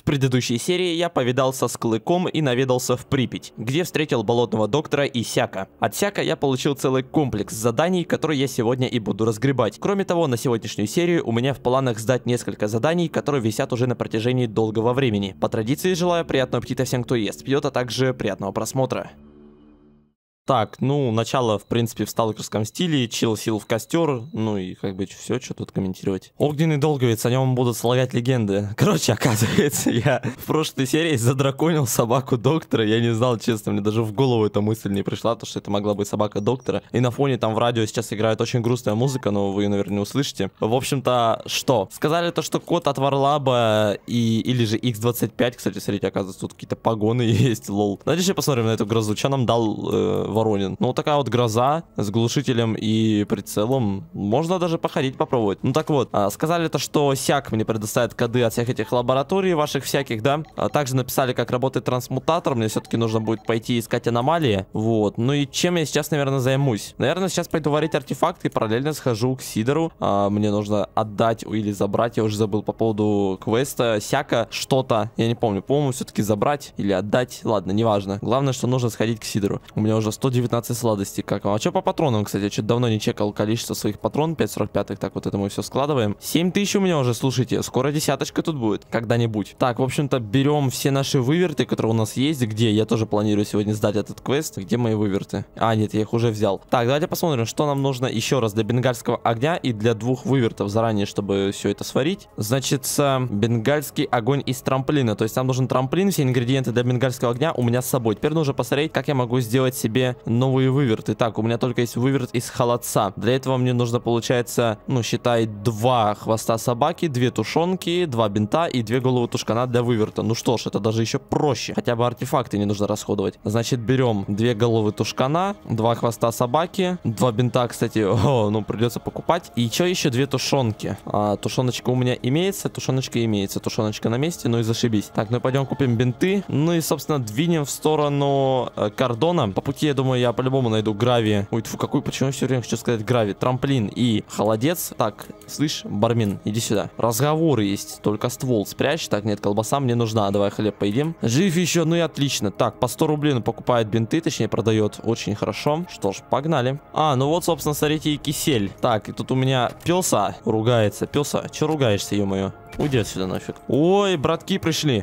предыдущей серии я повидался с Клыком и наведался в Припять, где встретил болотного доктора и Сяка. От Сяка я получил целый комплекс заданий, которые я сегодня и буду разгребать. Кроме того, на сегодняшнюю серию у меня в планах сдать несколько заданий, которые висят уже на протяжении долгого времени. По традиции желаю приятного аппетита всем, кто ест, пьет, а также приятного просмотра. Так, ну, начало, в принципе, в сталкерском стиле, чил сел в костер, ну и как бы все, что тут комментировать. Огненный долговец, о нем будут слагать легенды. Короче, оказывается, я в прошлой серии задраконил собаку доктора, я не знал, честно, мне даже в голову эта мысль не пришла, то что это могла быть собака доктора. И на фоне там в радио сейчас играет очень грустная музыка, но вы ее, наверное, не услышите. В общем-то, что? Сказали то, что код от Варлаба или же X25, кстати, смотрите, оказывается, тут какие-то погоны есть, лол. Давайте еще посмотрим на эту грозу, что нам дал Воронин. Ну, вот такая вот гроза с глушителем и прицелом. Можно даже походить, попробовать. Ну, так вот, сказали то, что Сяк мне предоставит коды от всех этих лабораторий ваших всяких, да. Также написали, как работает трансмутатор. Мне все-таки нужно будет пойти искать аномалии. Вот. Ну и чем я сейчас, наверное, займусь? Наверное, сейчас пойду варить артефакты и параллельно схожу к Сидору. Мне нужно отдать или забрать, я уже забыл по поводу квеста Сяка что-то. Я не помню, по-моему, все-таки забрать или отдать. Ладно, неважно. Главное, что нужно сходить к Сидору. У меня уже 119 сладостей. Как вам? А что по патронам, кстати? Я что-то давно не чекал количество своих патрон. 5,45. Так, вот это мы все складываем. 7000 у меня уже, слушайте. Скоро десяточка тут будет. Когда-нибудь. Так, в общем-то, берем все наши выверты, которые у нас есть. Где? Я тоже планирую сегодня сдать этот квест. Где мои выверты? А, нет, я их уже взял. Так, давайте посмотрим, что нам нужно еще раз для бенгальского огня и для 2 вывертов заранее, чтобы все это сварить. Значит, бенгальский огонь из трамплина. То есть нам нужен трамплин, все ингредиенты для бенгальского огня у меня с собой. Теперь нужно посмотреть, как я могу сделать себе новые выверты. Так, у меня только есть выверт из холодца. Для этого мне нужно, получается, ну, считай, 2 хвоста собаки, 2 тушенки, 2 бинта и 2 головы тушкана для выверта. Ну что ж, это даже еще проще. Хотя бы артефакты не нужно расходовать. Значит, берем 2 головы тушкана, 2 хвоста собаки, 2 бинта, кстати, ну, придется покупать. И что еще? 2 тушенки. Тушеночка у меня имеется, тушеночка на месте, ну и зашибись. Так, ну пойдем купим бинты. Ну и, собственно, двинем в сторону кордона. По пути, я думаю, я по-любому найду грави. Ой, тьфу, какой, почему все время хочу сказать грави? Трамплин и холодец. Так, слышь, бармен, иди сюда. Разговоры есть, только ствол спрячь. Так, нет, колбаса мне нужна, давай хлеб поедим. Жив еще, ну и отлично. Так, по 100 рублей он покупает бинты, точнее продает. Очень хорошо. Что ж, погнали. Ну вот, собственно, смотрите, и кисель. Так, и тут у меня пёса ругается. Пёса, че ругаешься, ё-моё? Уйди отсюда нафиг. Ой, братки пришли.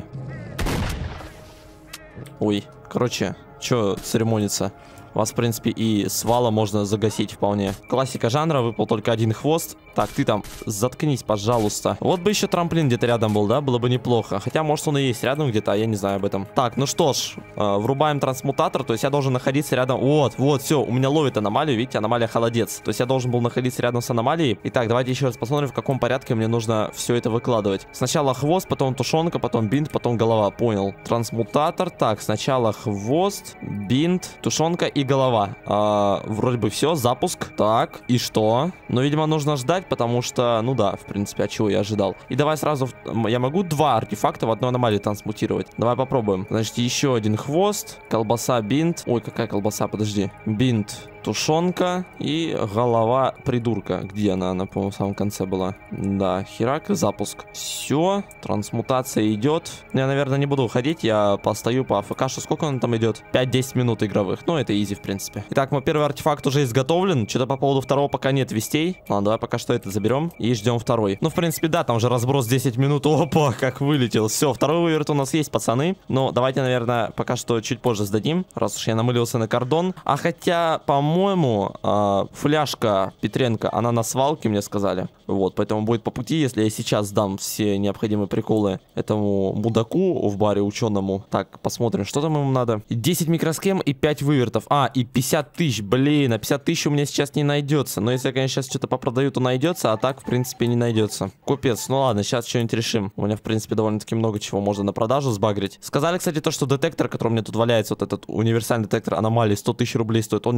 Ой, короче, чё церемониться? Вас, в принципе, и с вала можно загасить вполне. Классика жанра, выпал только 1 хвост. Так, ты там заткнись, пожалуйста. Вот бы еще трамплин где-то рядом был, да? Было бы неплохо. Хотя, может, он и есть рядом где-то, а я не знаю об этом. Так, ну что ж, врубаем трансмутатор. То есть я должен находиться рядом. Вот, все, у меня ловит аномалию. Видите, аномалия холодец. То есть я должен был находиться рядом с аномалией. Итак, давайте еще раз посмотрим, в каком порядке мне нужно все это выкладывать. Сначала хвост, потом тушенка, потом бинт, потом голова. Понял. Трансмутатор. Так, сначала хвост, бинт, тушенка и голова. Вроде бы все, запуск. Так, и что? Но, видимо, нужно ждать, потому что, ну да, в принципе, от чего я ожидал. И давай сразу, я могу 2 артефакта в одну аномалию трансмутировать. Давай попробуем. Значит, еще 1 хвост, колбаса, бинт. Ой, какая колбаса, подожди. Бинт, тушенка и голова придурка. Где она? Она, по-моему, в самом конце была. Да, херак, запуск. Все, трансмутация идет. Я, наверное, не буду уходить. Я постою по АФК. Сколько он там идет? 5-10 минут игровых. Ну, это изи, в принципе. Итак, мой первый артефакт уже изготовлен. Что-то по поводу второго пока нет вестей. Ладно, давай пока что это заберем и ждем второй. Ну, в принципе, да, там же разброс 10 минут. Опа, как вылетел. Все, второй выверт у нас есть, пацаны. Но давайте, наверное, пока что чуть позже сдадим. Раз уж я намылился на кордон. А хотя, по-моему, фляжка Петренко, она на свалке, мне сказали. Вот, поэтому будет по пути, если я сейчас сдам все необходимые приколы этому мудаку в баре ученому. Так, посмотрим, что там ему надо. 10 микросхем и 5 вывертов. И 50 тысяч, блин, а 50 тысяч у меня сейчас не найдется. Но если я, конечно, сейчас что-то попродаю, то найдется, а так, в принципе, не найдется. Купец, ну ладно, сейчас что-нибудь решим. У меня, в принципе, довольно-таки много чего можно на продажу сбагрить. Сказали, кстати, то, что детектор, который у меня тут валяется, вот этот универсальный детектор аномалий, 100 тысяч рублей стоит, он мне не нужен.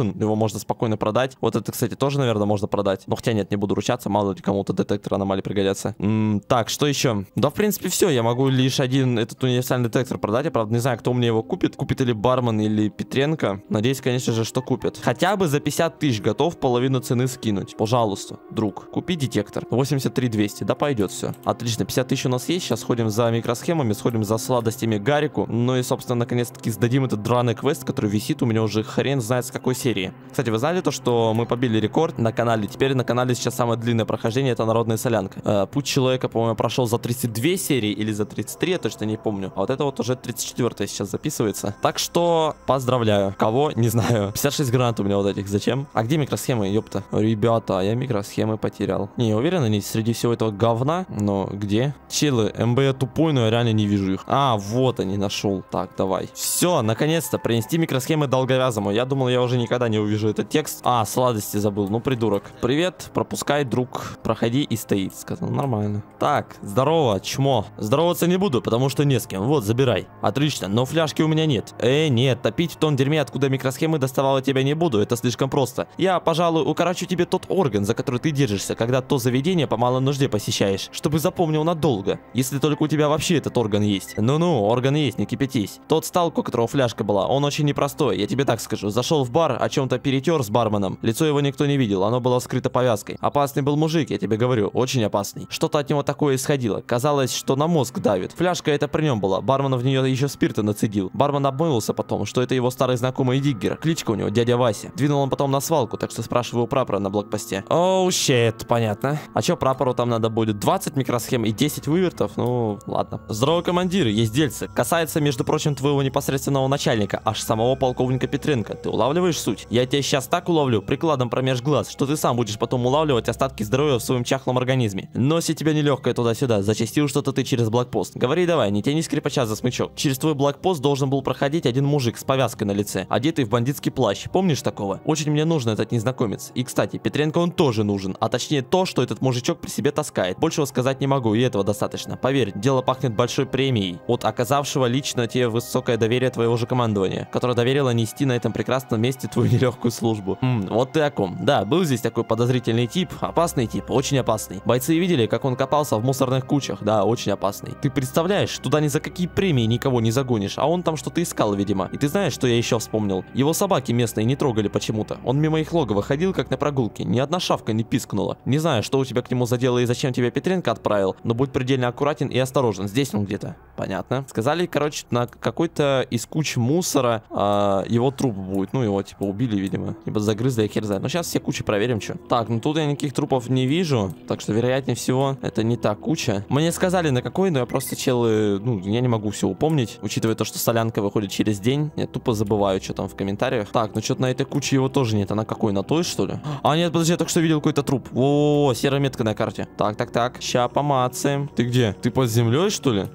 нужен, его можно спокойно продать. Вот это, кстати, тоже, наверное, можно продать. Но хотя нет, не буду ручаться, мало ли кому-то детектор аномалий пригодятся. Так, что еще? Да, в принципе, все. Я могу лишь один этот универсальный детектор продать. Я, правда, не знаю, кто мне его купит. Купит или Бармен, или Петренко. Надеюсь, конечно же, что купит. Хотя бы за 50 тысяч готов половину цены скинуть. Пожалуйста, друг, купи детектор. 83 200, да, пойдет все. Отлично, 50 тысяч у нас есть. Сейчас сходим за микросхемами, сходим за сладостями Гарику. Ну и, собственно, наконец-таки сдадим этот драный квест, который висит у меня уже хрен знает с какой серии. Кстати, вы знали то, что мы побили рекорд на канале? Теперь на канале сейчас самое длинное прохождение — это народная солянка. Путь человека, по-моему, прошел за 32 серии или за 33, я точно не помню. А вот это вот уже 34-я сейчас записывается. Так что поздравляю. Кого? Не знаю. 56 гранат у меня вот этих. Зачем? А где микросхемы, ёпта? Ребята, я микросхемы потерял. Не, уверен, они среди всего этого говна. Но где? Челы, МБ я тупой, но я реально не вижу их. А, вот они, нашел. Так, давай. Все, наконец-то. Принести микросхемы долговязому. Я думал, я уже никогда не увижу этот текст. А, сладости забыл. Ну, придурок. Привет, пропускай, друг. Проходи и стоит. Сказал, нормально. Так, здорово, чмо. Здороваться не буду, потому что не с кем. Вот, забирай. Отлично, но фляжки у меня нет. Нет, топить в том дерьме, откуда микросхемы доставала, тебя не буду. Это слишком просто. Я, пожалуй, укорочу тебе тот орган, за который ты держишься, когда то заведение по малой нужде посещаешь, чтобы запомнил надолго. Если только у тебя вообще этот орган есть. Ну-ну, орган есть, не кипятись. Тот сталк, у которого фляжка была, он очень непростой, я тебе так скажу. Зашел в бар, о чем-то перетер с барменом. Лицо его никто не видел, оно было скрыто повязкой. Опасный был мужик, я тебе говорю, очень опасный. Что-то от него такое исходило. Казалось, что на мозг давит. Фляжка эта при нем была. Бармен в нее еще спирта нацедил. Бармен обмылся потом, что это его старый знакомый Диггер. Кличка у него дядя Вася. Двинул он потом на свалку, так что спрашиваю у прапора на блокпосте. Оу, щет, понятно. А что прапору там надо будет? 20 микросхем и 10 вывертов? Ну, ладно. Здорово, командиры, есть дельцы. Касается, между прочим, твоего непосредственного начальника, аж самого полковника Петренко. Ты улавливаешь суть? Я тебя сейчас так уловлю, прикладом промеж глаз, что ты сам будешь потом улавливать остатки здоровья в своем чахлом организме. Носит тебя нелегкое туда-сюда, зачастил что-то ты через блокпост. Говори давай, не тяни скрипача за смычок. Через твой блокпост должен был проходить один мужик с повязкой на лице, одетый в бандитский плащ. Помнишь такого? Очень мне нужен этот незнакомец. И, кстати, Петренко он тоже нужен, а точнее то, что этот мужичок при себе таскает. Большего сказать не могу, и этого достаточно. Поверь, дело пахнет большой премией от оказавшего лично тебе высокое доверие твоего же командования, которое доверило нести на этом прекрасном месте твою нелегкую службу. Вот ты о ком. Да, был здесь такой подозрительный тип, опасный тип, очень опасный. Бойцы видели, как он копался в мусорных кучах, да, очень опасный. Ты представляешь, туда ни за какие премии никого не загонишь, а он там что-то искал, видимо. И ты знаешь, что я еще вспомнил? Его собаки местные не трогали почему-то. Он мимо их логова ходил, как на прогулке, ни одна шавка не пискнула. Не знаю, что у тебя к нему за дело и зачем тебя Петренко отправил, но будь предельно аккуратен и осторожен, здесь он где-то. Понятно. Сказали, короче, на какой-то из куч мусора его труп будет. Ну, его, типа, убили, видимо. Либо загрызли, я хер знает. Но сейчас все кучи проверим, что. Так, ну тут я никаких трупов не вижу. Так что, вероятнее всего, это не та куча. Мне сказали, на какой, но я просто, челы, ну, я не могу все упомнить. Учитывая то, что солянка выходит через день. Я тупо забываю, что там в комментариях. Так, ну что-то на этой куче его тоже нет. А на какой? На той, что ли? А, нет, подожди, я только что видел какой-то труп. О, серая метка на карте. Так. Ща помацаем. Ты где? Ты под землей, что ли?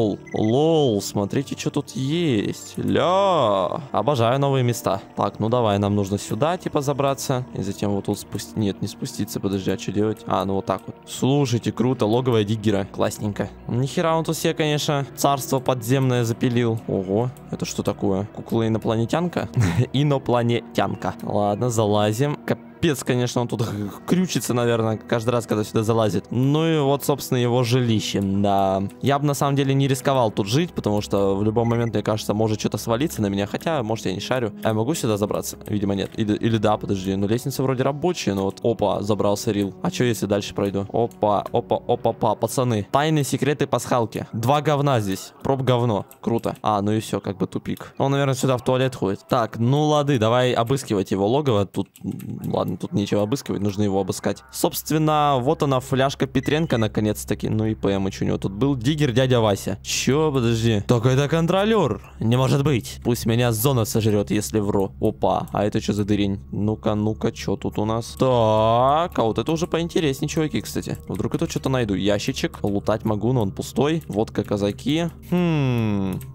Лол, смотрите, что тут есть. Ля, обожаю новые места. Так, ну давай, нам нужно сюда, типа, забраться. И затем вот тут спуститься. Нет, не спуститься, подожди, а что делать? А, ну вот так вот. Слушайте, круто, логовая Диггера. Классненько. Нихера он тут все, конечно, царство подземное запилил. Ого, это что такое? Кукла-инопланетянка? Инопланетянка. Ладно, залазим. Капец, конечно, он тут крючится, наверное, каждый раз, когда сюда залазит. Ну и вот, собственно, его жилище. Да. Я бы, на самом деле, не рисковал тут жить, потому что в любой момент, мне кажется, может что-то свалиться на меня. Хотя, может, я не шарю. А я могу сюда забраться? Видимо, нет. Или да, подожди. Ну, лестница вроде рабочая, но вот, опа, забрался Рил. А что, если дальше пройду? Опа, пацаны. Тайные секреты пасхалки. 2 говна здесь. Проб говно. Круто. А, ну и все, как бы тупик. Он, наверное, сюда в туалет ходит. Так, ну лады, давай обыскивать его логово. Тут, ладно, тут нечего обыскивать, нужно его обыскать. Собственно, вот она, фляжка Петренко, наконец-таки. Ну и ПМ, что у него тут был? Диггер дядя Вася. Чё, подожди. Так это контролер. Не может быть. Пусть меня зона сожрет, если вру. Опа, а это что за дырень? Ну-ка, что тут у нас? Так, а вот это уже поинтереснее, чуваки, кстати. Вдруг это что-то найду. Ящичек. Лутать могу, но он пустой. Водка казаки.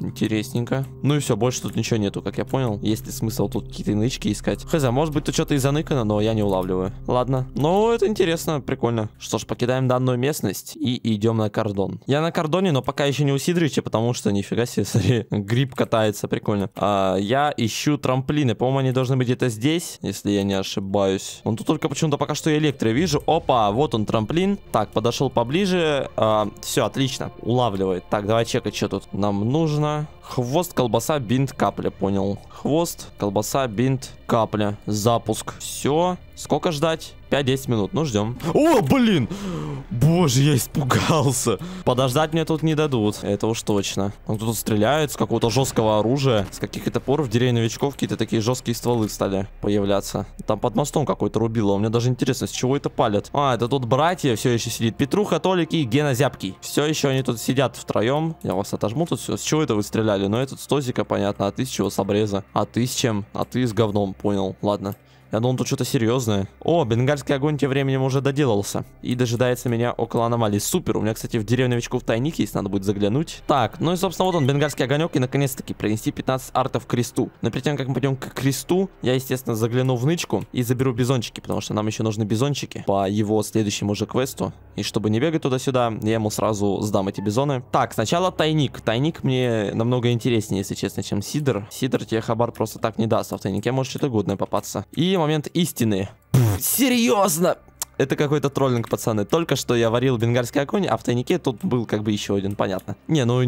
Интересненько. Ну и все, больше тут ничего нету, как я понял. Есть ли смысл тут какие-то нычки искать? Хз, может быть тут что-то и заныкано, но я не улавливаю. Ладно. Ну, это интересно, прикольно. Что ж, покидаем данную местность и идем на кордон. Я на кордоне, но пока еще не у Сидрича, потому что нифига себе, смотри, гриб катается, прикольно. Я ищу трамплины. По-моему, они должны быть где-то здесь, если я не ошибаюсь. Он тут только почему-то пока что электро вижу. Опа, вот он трамплин. Так, подошел поближе. Все, отлично. Улавливает. Так, давай чекать, что тут нам нужно. Хвост, колбаса, бинт, капля. Понял. Хвост, колбаса, бинт, капля. Запуск. Все. Сколько ждать? 5-10 минут. Ну, ждем. О, блин! Боже, я испугался. Подождать мне тут не дадут. Это уж точно. Он тут стреляет с какого-то жесткого оружия. С каких-то пор в деревне новичков какие-то такие жесткие стволы стали появляться. Там под мостом какой-то рубило. Мне даже интересно, с чего это палят. Это тут братья все еще сидит. Петруха, Толик и Гена Зябкий. Все еще они тут сидят втроем. Я вас отожму тут все. С чего это вы стреляли? Ну, этот с тозика, понятно. А ты с чего, с обреза? А ты с чем? А ты с говном. Понял. Ладно. Я думал, тут что-то серьезное. О, бенгальский огонь тем временем уже доделался. И дожидается меня около аномалии. Супер. У меня, кстати, в деревне новичков тайник есть. Надо будет заглянуть. Так, ну и, собственно, вот он, бенгальский огонек. И, наконец-таки, принести 15 артов к кресту. Но перед тем, как мы пойдем к кресту, я, естественно, загляну в нычку и заберу бизончики. Потому что нам еще нужны бизончики по его следующему же квесту. И чтобы не бегать туда-сюда, я ему сразу сдам эти бизоны. Так, сначала тайник. Тайник мне намного интереснее, если честно, чем Сидр. Сидр тебе хабар просто так не даст. А в тайнике может что-то годное попасться. И момент истины. Серьезно? Это какой-то троллинг, пацаны. Только что я варил бенгальский огонь, а в тайнике тут был как бы еще один, понятно. Не, ну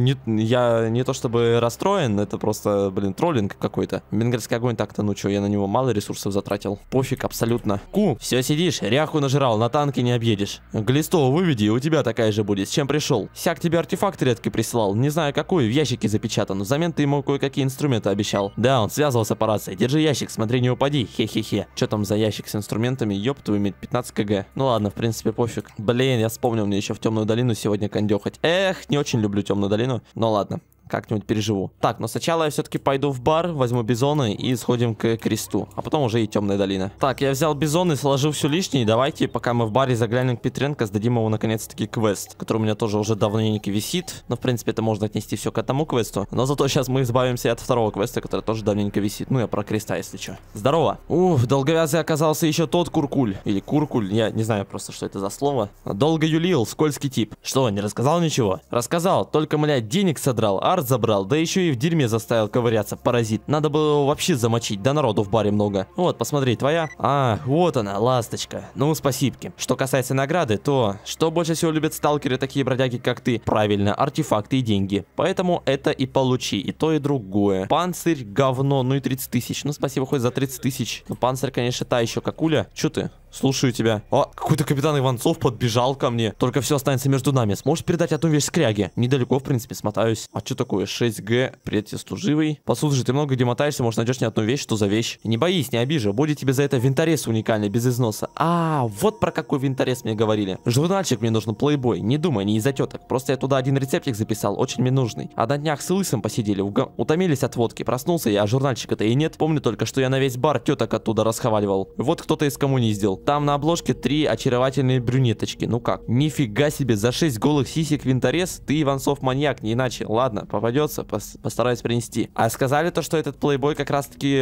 я не то чтобы расстроен, это просто, блин, троллинг какой-то. Бенгальский огонь так-то, ну что, я на него мало ресурсов затратил. Пофиг абсолютно. Все сидишь, ряху нажрал, на танке не объедешь. Глистову выведи, у тебя такая же будет. С чем пришел? Сяк тебе артефакт редкий присылал, не знаю какой, в ящике запечатан. Взамен ты ему кое-какие инструменты обещал. Да, он связывался по рации. Держи ящик, смотри, не упади. Хе-хе-хе. Что там за ящик с инструментами? Ёб твою медь, 15 кг. Ну ладно, в принципе, пофиг. Блин, я вспомнил, мне еще в темную долину сегодня кондехать. Эх, не очень люблю темную долину. Но ладно. Как-нибудь переживу. Так, но сначала я все-таки пойду в бар, возьму бизоны и сходим к кресту. А потом уже и темная долина. Так, я взял бизоны, сложил все лишнее. Давайте, пока мы в баре заглянем к Петренко, сдадим ему наконец-таки квест, который у меня тоже уже давненько висит. Но, в принципе, это можно отнести все к этому квесту. Но зато сейчас мы избавимся от второго квеста, который тоже давненько висит. Ну, я про креста, если что. Здорово. Долговязый оказался еще тот куркуль. Или куркуль, я не знаю просто, что это за слово. Долго юлил, скользкий тип. Что, не рассказал ничего? Рассказал, только, блядь, денег содрал, забрал, да еще и в дерьме заставил ковыряться, паразит. Надо было его вообще замочить, да народу в баре много. Вот, посмотри, твоя. Вот она, ласточка. Ну, спасибки. Что касается награды, то что больше всего любят сталкеры, такие бродяги, как ты? Правильно, артефакты и деньги. Поэтому это и получи, и то, и другое. Панцирь, говно, ну и 30 тысяч. Ну, спасибо хоть за 30 тысяч. Ну, панцирь, конечно, та еще какуля. Че ты? Слушаю тебя. Какой-то капитан Иванцов подбежал ко мне. Только все останется между нами. Сможешь передать одну вещь скряге? Недалеко, в принципе, смотаюсь. А что такое? 6Г, привет тебе, служивый. Послушай, ты много где мотаешься, может, найдешь не одну вещь, что за вещь? Не боись, не обижу. Будет тебе за это винторез уникальный, без износа. Вот про какой винторез мне говорили. Журнальчик мне нужен, плейбой. Не думай, не из-за теток. Просто я туда один рецептик записал, очень мне нужный. А на днях с лысым посидели, утомились от водки. Проснулся я, а журнальчика-то и нет. Помню только, что я на весь бар теток оттуда расхваливал. Вот кто-то из коммуниздил. Там на обложке 3 очаровательные брюнеточки. Ну как? Нифига себе, за 6 голых сисек винторез? Ты, Иванцов, маньяк, не иначе. Ладно, попадется, постараюсь принести. А сказали то, что этот плейбой как раз-таки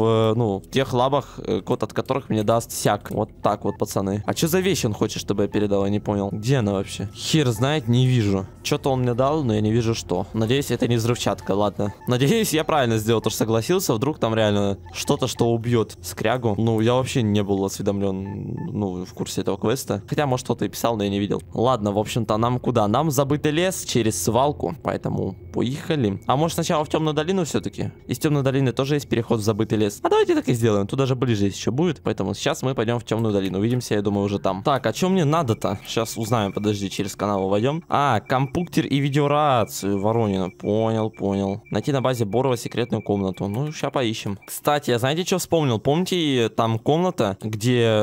в тех лабах, код от которых мне даст сяк. Вот так вот, пацаны. А что за вещь он хочет, чтобы я передал? Я не понял. Где она вообще? Хер знает, не вижу. Что-то он мне дал, но я не вижу что. Надеюсь, это не взрывчатка, ладно. Надеюсь, я правильно сделал, то что согласился. Вдруг там реально что-то, что убьет скрягу. Ну, я вообще не был осведомлен, в курсе этого квеста. Хотя, может, кто-то и писал, но я не видел. Ладно, в общем-то, нам куда? Нам забытый лес через свалку. Поэтому поехали. А может, сначала в темную долину все-таки? Из темной долины тоже есть переход в забытый лес. А давайте так и сделаем. Туда же ближе еще будет. Поэтому сейчас мы пойдем в темную долину. Увидимся, я думаю, уже там. Так, а что мне надо-то? Сейчас узнаем. Подожди, через канал войдем. Компьютер и видеорацию Воронина. Понял. Найти на базе Борова секретную комнату. Ну, сейчас поищем. Кстати, знаете, что вспомнил? Помните, там комната, где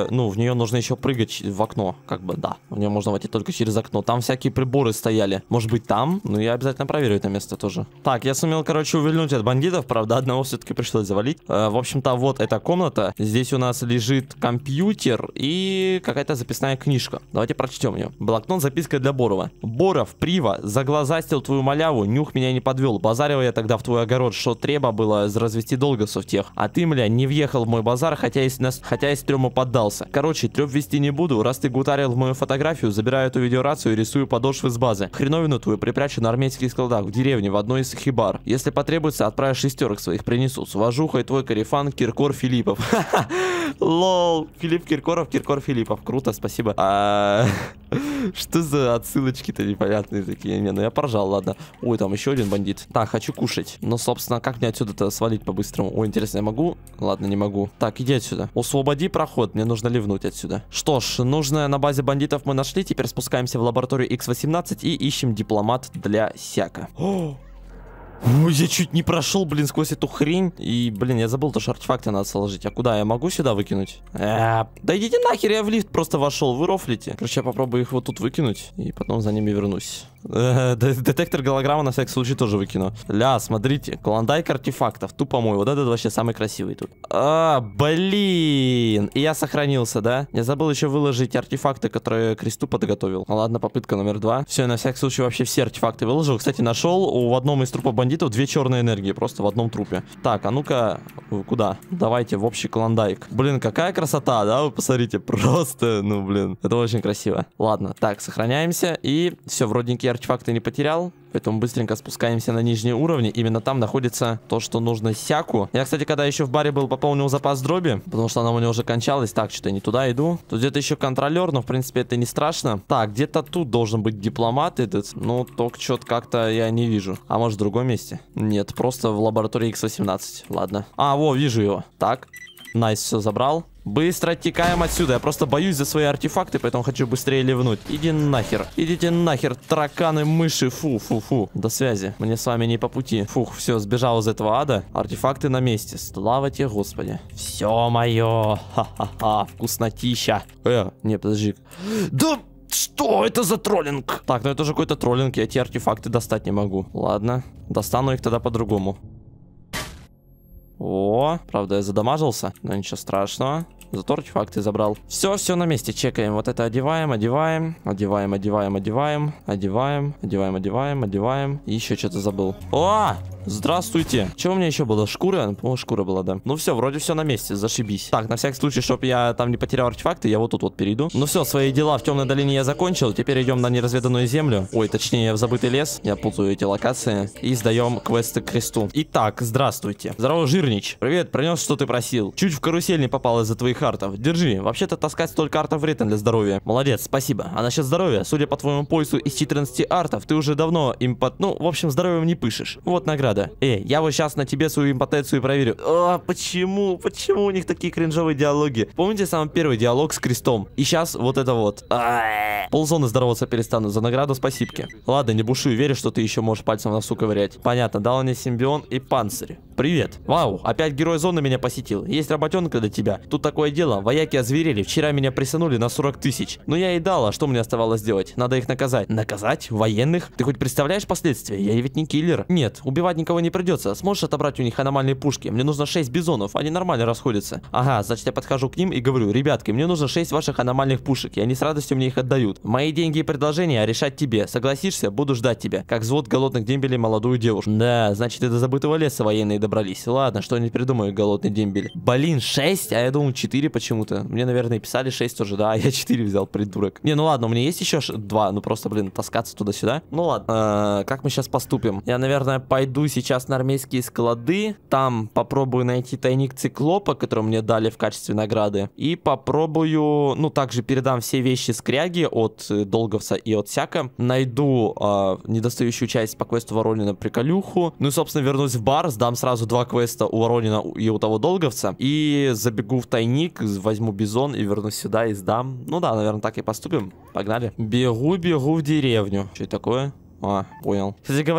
ну, в нее нужно еще прыгать в окно. Как бы, да. В нее можно войти только через окно. Там всякие приборы стояли. Может быть, там? Ну, я обязательно проверю это место тоже. Так, я сумел, короче, увильнуть от бандитов. Правда, одного все-таки пришлось завалить. В общем-то, вот эта комната. Здесь у нас лежит компьютер и какая-то записная книжка. Давайте прочтем ее. Блокнот с запиской для Борова. Боров, Прива, заглазастил твою маляву, нюх меня не подвел. Базарил я тогда в твой огород, что треба было развести долгосов тех. А ты, мля, не въехал в мой базар, хотя и стрёму поддался. Короче, трёп вести не буду. Раз ты гутарил в мою фотографию, забираю эту видеорацию и рисую подошвы с базы. Хреновину твою припрячу на армейских складах в деревне, в одной из хибар. Если потребуется, отправишь шестерок своих принесу. С уважухой твой корефан Киркор Филиппов. Лол. Филипп Киркоров, Киркор Филиппов. Круто, спасибо. Что за отсылочки-то непонятные такие? Не, ну я поржал, ладно. Ой, там еще один бандит. Так, хочу кушать. Но, собственно, как мне отсюда-то свалить по-быстрому? Ой, интересно, я могу? Ладно, не могу. Так, иди отсюда. Освободи проход, мне нужно ливнуть отсюда. Что ж, нужное на базе бандитов мы нашли. Теперь спускаемся в лабораторию X18 и ищем дипломат для Сяка. Ой, я чуть не прошел, блин, сквозь эту хрень. И, блин, я забыл, что артефакты надо сложить. А куда? Я могу сюда выкинуть? Да идите нахер, я в лифт просто вошел. Вы рофлите. Короче, я попробую их вот тут выкинуть. И потом за ними вернусь. Детектор голограммы на всякий случай тоже выкину. Ля, смотрите. Клондайк артефактов. Тупо мой. Вот этот вообще самый красивый тут. Блин. И я сохранился, да? Я забыл еще выложить артефакты, которые кресту подготовил. Ладно, попытка номер 2. Все, на всякий случай вообще все артефакты выложил. Кстати, нашел в одном из трупов бандитов 2 черные энергии. Просто в одном трупе. Так, а ну-ка, куда? Давайте в общий клондайк. Блин, какая красота, да? Вы посмотрите. Просто, ну, блин. Это очень красиво. Ладно, так, сохраняемся. И все, вродненькие артефакты не потерял. Поэтому быстренько спускаемся на нижние уровни. Именно там находится то, что нужно Сяку. Я, кстати, когда еще в баре был, пополнил запас дроби, потому что она у него уже кончалась. Так, что-то не туда иду. Тут где-то еще контролер, но, в принципе, это не страшно. Так, где-то тут должен быть дипломат этот. Ну, только что-то как-то я не вижу. А может, в другом месте? Нет, просто в лаборатории X18. Ладно. Во, вижу его. Так, найс, все забрал. Быстро оттекаем отсюда. Я просто боюсь за свои артефакты, поэтому хочу быстрее ливнуть. Иди нахер. Идите нахер, тараканы, мыши. Фу. До связи. Мне с вами не по пути. Фух, все, сбежал из этого ада. Артефакты на месте. Слава тебе, Господи. Все мое. Ха-ха-ха. Вкуснотища. Не, подожди. Да... Что это за троллинг? Так, ну это же какой-то троллинг. Я эти артефакты достать не могу. Ладно, достану их тогда по-другому. О, правда, я задамажился, но ничего страшного. Зато артефакты забрал. Все на месте, чекаем. Вот это одеваем. И еще что-то забыл. Здравствуйте. Чего у меня еще было? Шкура? По-моему, шкура была, да. Ну все, вроде все на месте, зашибись. Так, на всякий случай, чтобы я там не потерял артефакты, я вот тут вот перейду. Ну все, свои дела в темной долине я закончил. Теперь идем на неразведанную землю. Ой, точнее, в забытый лес. Я путаю эти локации. И сдаем квесты к кресту. Итак, здравствуйте. Здорово, Жирнич. Привет, принес, что ты просил. Чуть в карусель не попал из-за твоих артов. Держи. Вообще-то таскать столько артов вредно для здоровья. Молодец, спасибо. А насчет здоровья, судя по твоему поясу из 14 артов, ты уже давно Ну, в общем, здоровьем не пышешь. Вот награда. Я вот сейчас на тебе свою импотенцию проверю. Почему? Почему у них такие кринжовые диалоги? Помните самый первый диалог с крестом? И сейчас вот это вот. Ползоны здороваться перестану. За награду спасибки. Ладно, не бушуй, верю, что ты еще можешь пальцем в носу ковырять. Понятно, дал мне симбион и панцирь. Привет. Вау, опять герой зоны меня посетил. Есть работенка для тебя. Тут такое дело, вояки озверели. Вчера меня присянули на 40 тысяч. Но я и дал, а что мне оставалось делать? Надо их наказать. Наказать? Военных? Ты хоть представляешь последствия? Я ведь не киллер. Нет, убивать никого не придется. Сможешь отобрать у них аномальные пушки? Мне нужно 6 бизонов, они нормально расходятся. Ага, значит я подхожу к ним и говорю: ребятки, мне нужно 6 ваших аномальных пушек, и они с радостью мне их отдают. Мои деньги и предложения решать тебе. Согласишься? Буду ждать тебя. Как взвод голодных дембелей молодую девушку. Да, значит и до забытого леса военные добрались. Ладно, что-нибудь придумаю, голодный дембель. Блин, 6? А я думал 4 почему-то. Мне, наверное, писали 6 тоже, да, а я 4 взял, придурок. Не, ну ладно, у меня есть еще 2, ну просто, блин, таскаться туда-сюда. Ну ладно, как мы сейчас поступим? Я, наверное, пойду сейчас на армейские склады. Там попробую найти тайник циклопа, который мне дали в качестве награды. И попробую, ну, также передам все вещи скряги от Долговца и от Сяка. Найду недостающую часть по квесту Воронина приколюху. Ну и, собственно, вернусь в бар, сдам сразу 2 квеста у Воронина и у того Долговца. И забегу в тайник, возьму бизон и вернусь сюда и сдам. Ну да, наверное, так и поступим. Погнали. Бегу в деревню. Что это такое? Понял. Кстати говоря,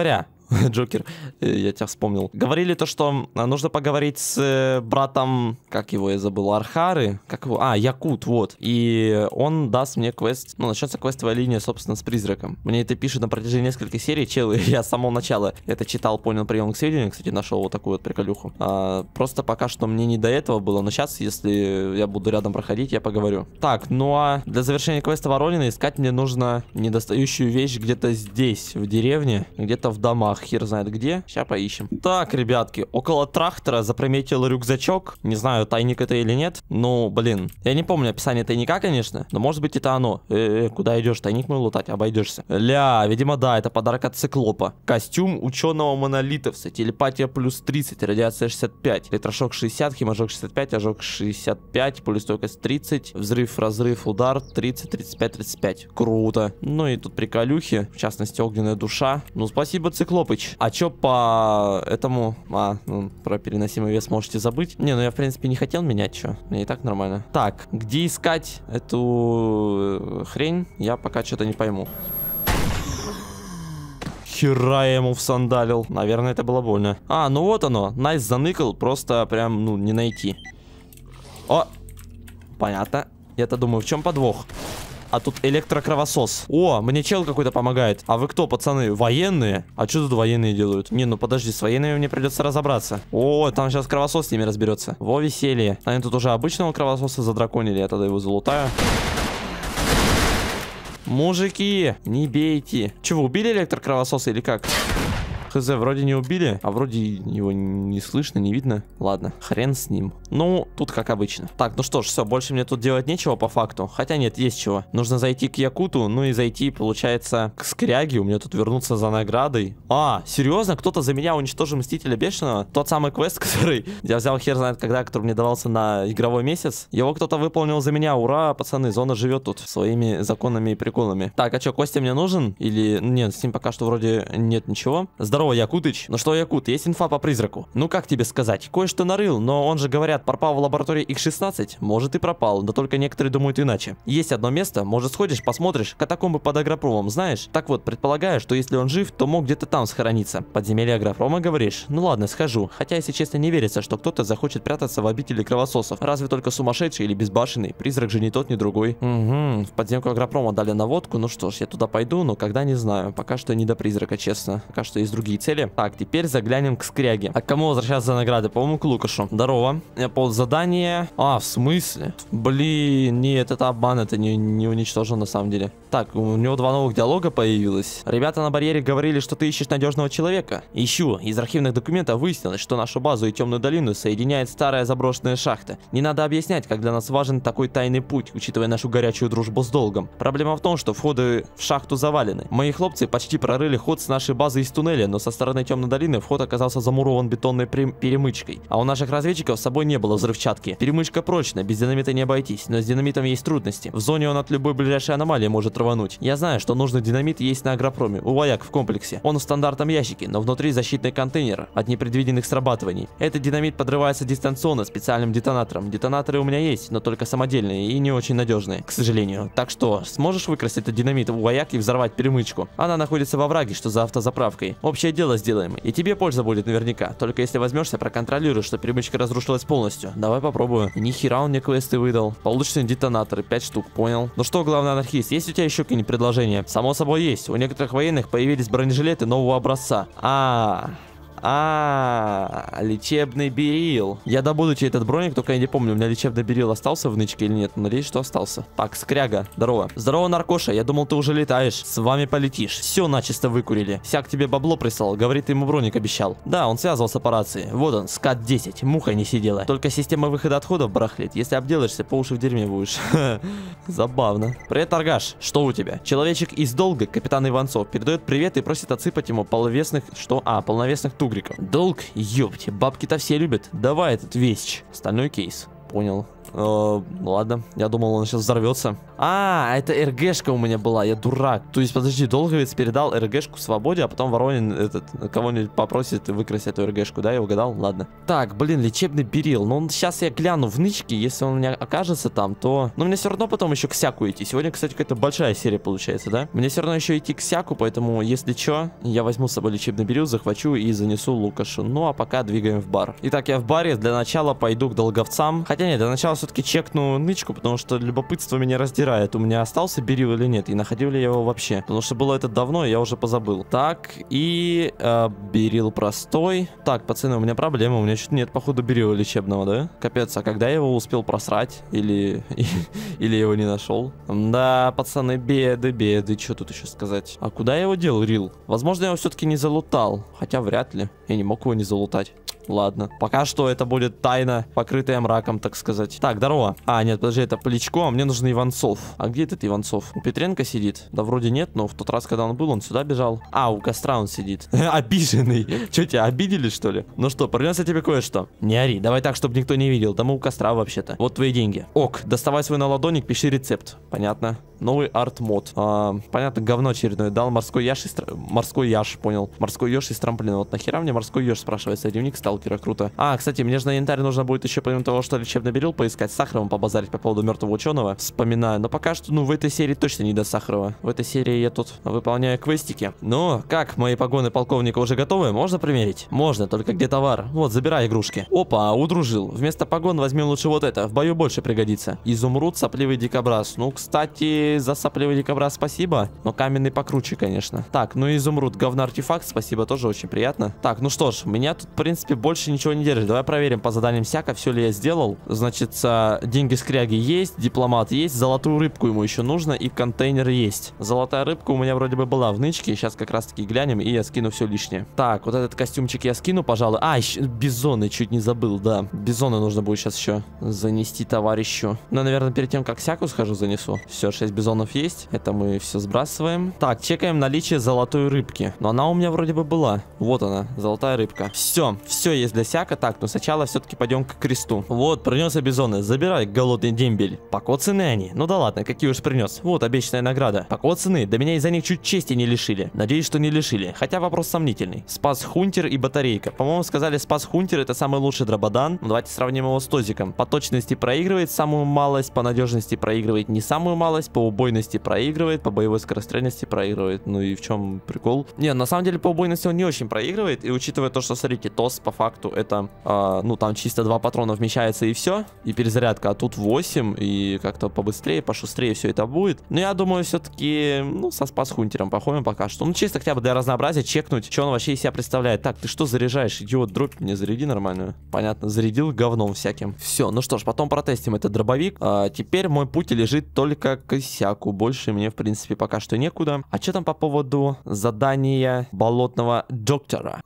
Джокер, я тебя вспомнил. Говорили то, что нужно поговорить с братом, как его я забыл, Архары, как его, Якут, вот. И он даст мне квест, ну, начнется квестовая линия, собственно, с призраком. Мне это пишет на протяжении нескольких серий, чел, я с самого начала это читал, понял, прием к сведению, кстати, нашел вот такую вот приколюху. Просто пока что мне не до этого было, но сейчас, если я буду рядом проходить, я поговорю. Так, ну а для завершения квеста Воронина искать мне нужно недостающую вещь где-то здесь, в деревне, где-то в домах, хер знает где. Сейчас поищем. Так, ребятки, около трактора заприметил рюкзачок. Не знаю, тайник это или нет. Ну, блин, я не помню описание тайника, конечно, но может быть это оно. Куда идешь? Тайник мой лутать, обойдешься. Ля, видимо, да, это подарок от циклопа. Костюм ученого монолитовца, телепатия плюс 30, радиация 65, электрошок 60, химожок 65, ожог 65, пулестойкость 30, взрыв, разрыв, удар 30, 35, 35. Круто. Ну и тут приколюхи, в частности огненная душа. Ну спасибо, Циклопыч. А чё по этому? Ну, про переносимый вес можете забыть. Не, ну я в принципе не хотел менять, чё. Мне и так нормально. Так, где искать эту хрень, я пока что-то не пойму. Хера я ему всандалил. Наверное, это было больно. Ну вот оно. Найс заныкал, просто прям, ну, не найти. О, понятно. Я-то думаю, в чем подвох? А тут электрокровосос. О, мне чел какой-то помогает. А вы кто, пацаны? Военные? А что тут военные делают? Не, ну подожди, с военными мне придется разобраться. О, там сейчас кровосос с ними разберется. Во веселье. Они тут уже обычного кровососа задраконили. Я тогда его залутаю. Мужики, не бейте. Чего, убили электрокровососа или как? Хз, вроде не убили, а вроде его не слышно, не видно. Ладно, хрен с ним. Ну, тут как обычно. Так, ну что ж, все, больше мне тут делать нечего по факту. Хотя нет, есть чего. Нужно зайти к Якуту, ну и зайти, получается, к Скряге. У меня тут вернуться за наградой. Серьезно? Кто-то за меня уничтожил Мстителя Бешеного? Тот самый квест, который я взял хер знает когда, который мне давался на игровой месяц. Его кто-то выполнил за меня. Ура, пацаны, зона живет тут своими законами и приколами. Так, а что, Костя мне нужен? Или нет, с ним пока что вроде нет ничего. Здорово, Якутыч. Ну что, Якут, есть инфа по призраку? Ну как тебе сказать? Кое-что нарыл, но он же, говорят, пропал в лаборатории X16. Может и пропал, да только некоторые думают иначе. Есть одно место, может сходишь, посмотришь, катакомбы под агропромом, знаешь? Так вот, предполагаю, что если он жив, то мог где-то там схорониться. Подземелье агропрома, говоришь? Ну ладно, схожу. Хотя, если честно, не верится, что кто-то захочет прятаться в обители кровососов. Разве только сумасшедший или безбашенный. Призрак же ни тот, ни другой. В подземку агропрома дали наводку. Ну что ж, я туда пойду, но когда не знаю. Пока что не до призрака, честно. Пока что есть другие цели. Так, теперь заглянем к Скряге. А к кому возвращаться за награды? По-моему, к Лукашу. Здорово. Я пол задание. В смысле? Блин, нет, это обман, это не уничтожен на самом деле. Так, у него 2 новых диалога появилось. Ребята на барьере говорили, что ты ищешь надежного человека. Ищу. Из архивных документов выяснилось, что нашу базу и темную долину соединяет старая заброшенная шахта. Не надо объяснять, как для нас важен такой тайный путь, учитывая нашу горячую дружбу с долгом. Проблема в том, что входы в шахту завалены. Мои хлопцы почти прорыли ход с нашей базы из туннеля, но со стороны темной долины вход оказался замурован бетонной перемычкой. А у наших разведчиков с собой не было взрывчатки. Перемычка прочная, без динамита не обойтись, но с динамитом есть трудности. В зоне он от любой ближайшей аномалии может рвануть. Я знаю, что нужный динамит есть на агропроме, у вояк в комплексе. Он в стандартном ящике, но внутри защитный контейнер от непредвиденных срабатываний. Этот динамит подрывается дистанционно специальным детонатором. Детонаторы у меня есть, но только самодельные и не очень надежные, к сожалению. Так что, сможешь выкрасть этот динамит у вояк и взорвать перемычку? Она находится во враге, что за автозаправкой. Общее дело сделаем. И тебе польза будет наверняка. Только если возьмешься, проконтролируешь, что перемычка разрушилась полностью. Давай попробую. Нихера он мне квесты выдал. Получишь детонаторы, 5 штук, понял? Ну что, главный анархист, есть у тебя еще какие-нибудь предложения? Само собой есть. У некоторых военных появились бронежилеты нового образца. Лечебный берил. Я добуду тебе этот броник, только я не помню, у меня лечебный берил остался в нычке или нет. Надеюсь, что остался. Так, Скряга, здорово. Здорово, Наркоша, я думал, ты уже летаешь. С вами полетишь. Все начисто выкурили. Всяк тебе бабло прислал, говорит, ты ему броник обещал. Да, он связывался по рации. Вот он, скат 10, муха не сидела. Только система выхода отходов барахлит. Если обделаешься, по уши в дерьме будешь. Забавно. Привет, Торгаш, что у тебя? Человечек из долга, капитан Иванцов, передает привет и просит отсыпать ему полновесных тугриков. Долг? Ёпть, бабки-то все любят. Давай этот вещь. Стальной кейс. Понял. Ладно, я думал, он сейчас взорвется. А, это РГшка у меня была, я дурак. То есть, подожди, Долговец передал РГшку Свободе, а потом Воронин кого-нибудь попросит выкрасть эту РГшку, да, я угадал? Ладно. Так, блин, лечебный берил. Ну, сейчас я гляну в нычке, если он у меня окажется там, то... Но мне все равно потом еще к Сяку идти. Сегодня, кстати, какая-то большая серия получается, да? Мне все равно еще идти к Сяку, поэтому, если что, я возьму с собой лечебный берил, захвачу и занесу Лукашу. Ну, а пока двигаем в бар. Итак, я в баре, для начала пойду к Долговцам. Хотя нет, для начала все-таки чекну нычку, потому что любопытство меня раздирает. У меня остался берил или нет, и находил ли я его вообще. Потому что было это давно, и я уже позабыл. Так, и берил простой. Так, пацаны, у меня проблема, у меня чуть нет, походу, берила лечебного, да? Капец, а когда я его успел просрать? Или его не нашел? Да, пацаны, беды, что тут еще сказать? А куда я его делал, Рил? Возможно, я его все-таки не залутал, хотя вряд ли. Я не мог его не залутать. Ладно, пока что это будет тайна, покрытая мраком, так сказать. Так, здорово. А, нет, подожди, это Плечко, а мне нужен Иванцов. А где этот Иванцов? У Петренко сидит? Да вроде нет, но в тот раз, когда он был, он сюда бежал. А, у костра он сидит. Обиженный. Че, тебя обидели, что ли? Ну что, принес я тебе кое-что. Не ори, давай так, чтобы никто не видел. Да мы у костра вообще-то. Вот твои деньги. Ок, доставай свой наладонник, пиши рецепт. Понятно. Новый арт-мод. Понятно, говно очередное. Дал морской яж морской яж, понял. Морской еж из трамплина. Вот нахера мне морской еж, спрашивается. Дневник сталкера, круто. А, кстати, мне же на янтарь нужно будет еще, помимо того, что лечебный берил, поискать Сахарова, побазарить по поводу мертвого ученого. Вспоминаю. Но пока что, ну, в этой серии точно не до Сахарова. В этой серии я тут выполняю квестики. Ну, как, мои погоны полковника уже готовы? Можно примерить? Можно, только где товар? Вот, забирай игрушки. Опа, удружил. Вместо погон возьми лучше вот это. В бою больше пригодится. Изумруд, сопливый дикобраз. Ну, кстати, за сопливый дикобраз спасибо. Но каменный покруче, конечно. Так, ну изумруд, говно-артефакт, спасибо, тоже очень приятно. Так, ну что ж, меня тут, в принципе, больше ничего не держит. Давай проверим по заданиям Сяка, все ли я сделал. Значит, деньги скряги есть, дипломат есть, золотую рыбку ему еще нужно и контейнер есть. Золотая рыбка у меня вроде бы была в нычке, сейчас как раз-таки глянем и я скину все лишнее. Так, вот этот костюмчик я скину, пожалуй. А, еще бизоны, чуть не забыл, да. Бизоны нужно будет сейчас еще занести товарищу. Ну, наверное, перед тем, как Сяку схожу, занесу. Все, 6 бизонов есть. Это мы все сбрасываем. Так, чекаем наличие золотой рыбки. Но она у меня вроде бы была. Вот она, золотая рыбка. Все есть для Сяка. Так, но сначала все-таки пойдем к кресту. Вот, принес я бизоны. Забирай, голодный дембель. Покоцаны они. Ну да ладно, какие уж принес. Вот обещанная награда. Покоцаны, да меня из-за них чуть чести не лишили. Надеюсь, что не лишили. Хотя вопрос сомнительный. Спас Хунтер и батарейка. По-моему, сказали, Спас Хунтер это самый лучший дрободан. Ну, давайте сравним его с Тозиком. По точности проигрывает самую малость, по надежности проигрывает не самую малость, по убойности проигрывает, по боевой скорострельности проигрывает. Ну и в чем прикол? Не, на самом деле по убойности он не очень проигрывает. И учитывая то, что, смотрите, ТОС по факту это, ну там чисто 2 патрона вмещается и все. И перезарядка, а тут 8. И как-то побыстрее, пошустрее все это будет. Но я думаю, все-таки, ну, со Спас Хунтером походим пока что. Ну, чисто хотя бы для разнообразия чекнуть, что он вообще из себя представляет. Так, ты что заряжаешь, идиот? Дробь мне заряди нормальную. Понятно, зарядил говном всяким. Все, ну что ж, потом протестим этот дробовик. Теперь мой путь лежит только к Сяку. Больше мне, в принципе, пока что некуда. А что там по поводу задания болотного доктора?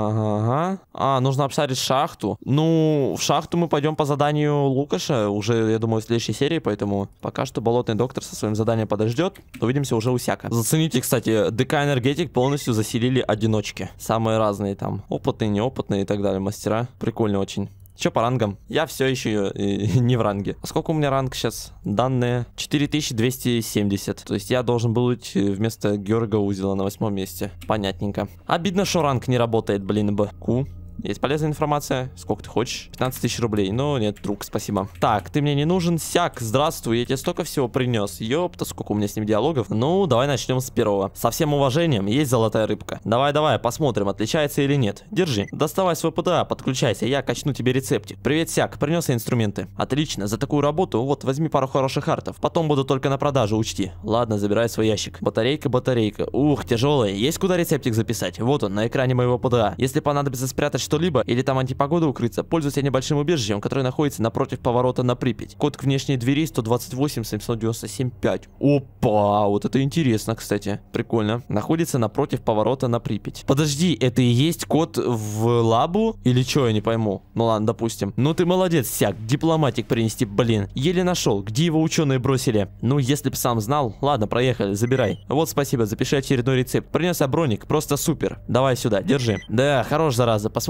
Ага. А, нужно обшарить шахту. Ну, в шахту мы пойдем по заданию Лукаша. Уже, я думаю, в следующей серии. Поэтому пока что болотный доктор со своим заданием подождет. Увидимся уже у Сяка. Зацените, кстати, ДК Энергетик полностью заселили одиночки. Самые разные там. Опытные, неопытные и так далее. Мастера. Прикольно очень. Че по рангам? Я все еще не в ранге. А сколько у меня ранг сейчас? Данные 4270. То есть я должен был быть вместо Георга Узела на 8 месте. Понятненько. Обидно, что ранг не работает, блин, ку. Есть полезная информация? Сколько ты хочешь? 15 тысяч рублей. Но нет, друг, спасибо. Так, ты мне не нужен. Сяк, здравствуй. Я тебе столько всего принес. Ёпта, сколько у меня с ним диалогов. Ну, давай начнем с первого. Со всем уважением, есть золотая рыбка. Давай, посмотрим, отличается или нет. Держи. Доставай свой ПДА, подключайся, я качну тебе рецептик. Привет, Сяк, принес я инструменты. Отлично, за такую работу, вот, возьми пару хороших артов. Потом буду только на продажу, учти. Ладно, забирай свой ящик. Батарейка. Ух, тяжелая. Есть куда рецептик записать? Вот он, на экране моего ПДА. Если понадобится спрятать что-либо или там антипогода укрыться, пользуйся небольшим убежищем, которое находится напротив поворота на Припять. Код к внешней двери 128 797 5. Опа, вот это интересно, кстати. Прикольно. Находится напротив поворота на Припять. Подожди, это и есть код в лабу? Или что, я не пойму. Ну ладно, допустим. Ну ты молодец, Сяк, дипломатик принести, блин. Еле нашел, где его ученые бросили. Ну, если б сам знал. Ладно, проехали, забирай. Вот, спасибо, запиши очередной рецепт. Принес я броник, просто супер. Давай сюда, держи. Да, хорош, зараза. Посмотри,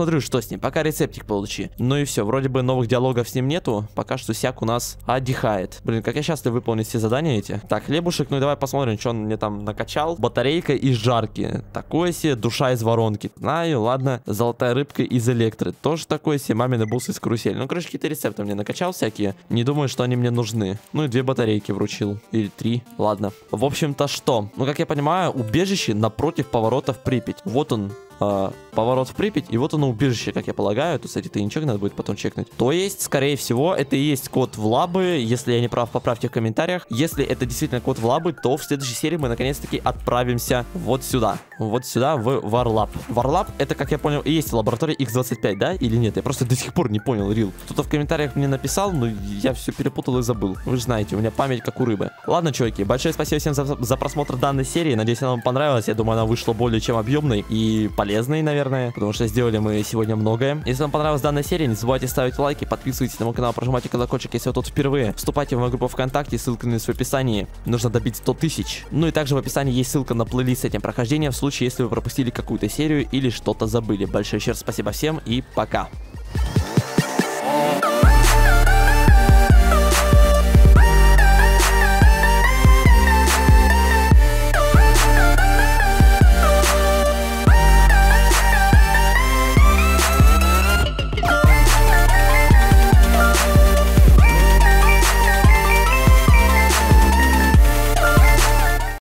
посмотрю, что с ним. Пока рецептик получи. Ну и все, вроде бы новых диалогов с ним нету. Пока что Сяк у нас отдыхает. Блин, как я счастлив выполнить все задания эти. Так, хлебушек, ну и давай посмотрим, что он мне там накачал. Батарейка из жарки. Такое себе, душа из воронки. Знаю, ладно. Золотая рыбка из электры. Тоже такое себе, мамины бусы из карусели. Ну, короче, какие-то рецепты мне накачал всякие. Не думаю, что они мне нужны. Ну и 2 батарейки вручил. Или 3, ладно. В общем-то, что? Ну, как я понимаю, убежище напротив поворота в Припять. Вот он. Поворот в Припять, и вот оно убежище, как я полагаю. Тут, кстати, тайничок надо будет потом чекнуть. То есть, скорее всего, это и есть код в лабы. Если я не прав, поправьте в комментариях. Если это действительно код в лабы, то в следующей серии мы наконец-таки отправимся вот сюда. Вот сюда, в Варлаб. Варлаб, это, как я понял, и есть лаборатория X25, да? Или нет? Я просто до сих пор не понял, Рил. Кто-то в комментариях мне написал, но я все перепутал и забыл. Вы же знаете, у меня память как у рыбы. Ладно, чуваки, большое спасибо всем за просмотр данной серии. Надеюсь, она вам понравилась. Я думаю, она вышла более чем объемной и полезной, наверное, потому что сделали мы сегодня многое. Если вам понравилась данная серия, не забывайте ставить лайки, подписывайтесь на мой канал, прожимайте колокольчик, если вы тут впервые. Вступайте в мою группу ВКонтакте, ссылка на в описании. Нужно добить 100 тысяч. Ну и также в описании есть ссылка на плейлист с этим прохождением, в случае, если вы пропустили какую-то серию или что-то забыли. Большое еще раз спасибо всем и пока.